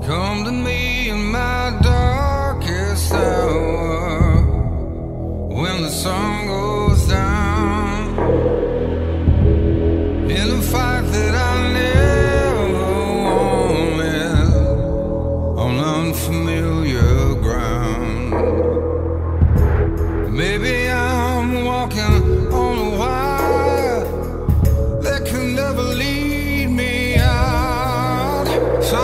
Come to me in my darkest hour, when the sun goes down, in a fight that I never wanted, on unfamiliar ground. Maybe I'm walking on a wire that can never lead me out. So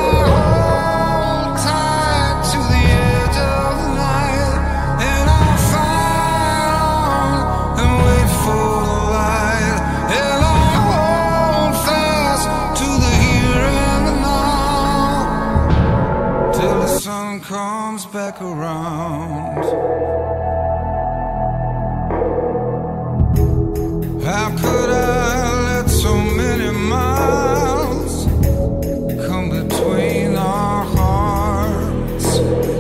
sun comes back around. How could I let so many miles come between our hearts?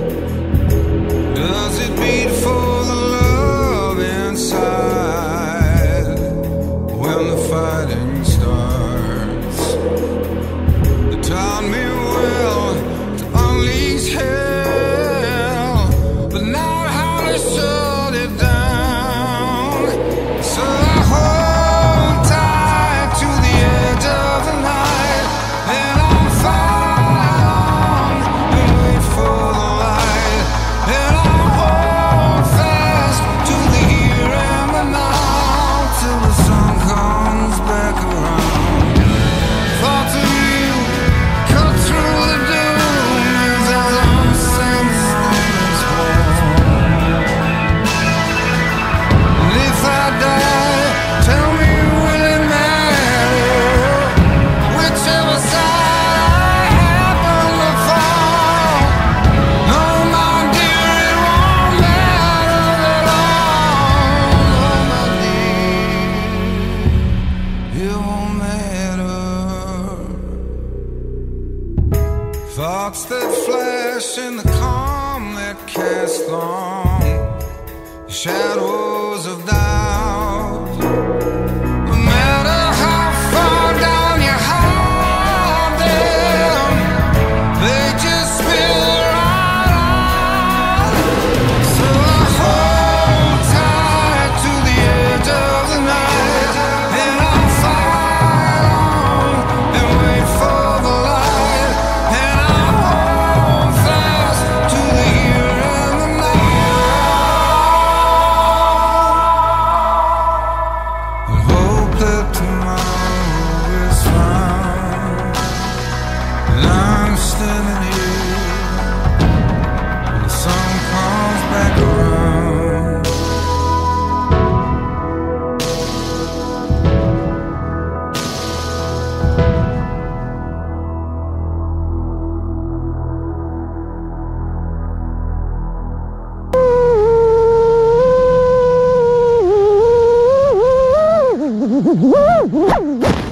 Does it beat for the love inside when the fighting starts? It taught me well to unleash hell, but not how to shut it down. So I hold tight to the edge of the night, and I'll fight on and wait for the light, and I'll hold fast to the here and the now, till the sun comes back around. Thoughts of you cut through the dunes as I'm standing on this wall. And if I die, tell me, will it matter whichever side I happen to fall? No, my dear, it won't matter at all. No, my dear, it won't matter. Thoughts that flash in the calm that cast long shadows of doubt. No matter how far down you hide them, they just spill right out. So I hold tight to the edge of the night, and I'll fight on and wait for the light, and I'll hold fast to the here and the now, and hope that tomorrow is found. And I'm standing here when the sun comes back around. Woo!